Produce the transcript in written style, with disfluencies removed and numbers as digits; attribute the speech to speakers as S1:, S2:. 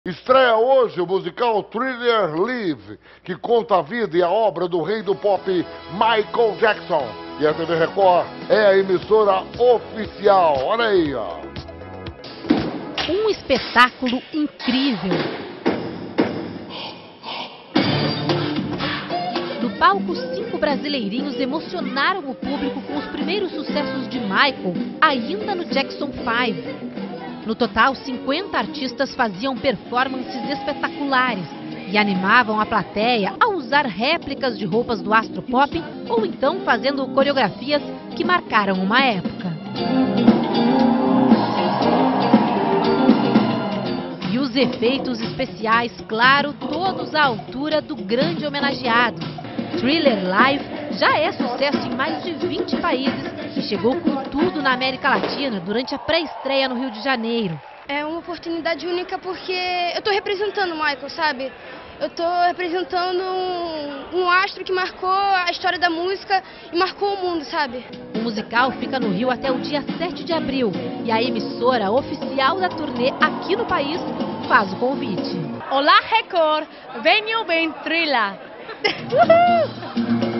S1: Estreia hoje o musical Thriller Live, que conta a vida e a obra do rei do pop Michael Jackson. E a TV Record é a emissora oficial. Olha aí, ó.
S2: Um espetáculo incrível. No palco, 5 brasileirinhos emocionaram o público com os primeiros sucessos de Michael, ainda no Jackson 5. No total, 50 artistas faziam performances espetaculares e animavam a plateia a usar réplicas de roupas do astro pop ou então fazendo coreografias que marcaram uma época. E os efeitos especiais, claro, todos à altura do grande homenageado. Thriller Live já é sucesso em mais de 20 países e chegou com tudo na América Latina durante a pré-estreia no Rio de Janeiro.
S3: É uma oportunidade única porque eu estou representando o Michael, sabe? Eu estou representando um astro que marcou a história da música e marcou o mundo, sabe?
S2: O musical fica no Rio até o dia 7 de abril e a emissora oficial da turnê aqui no país faz o convite.
S4: Olá, Record! Venham bem, Thriller! Uhul!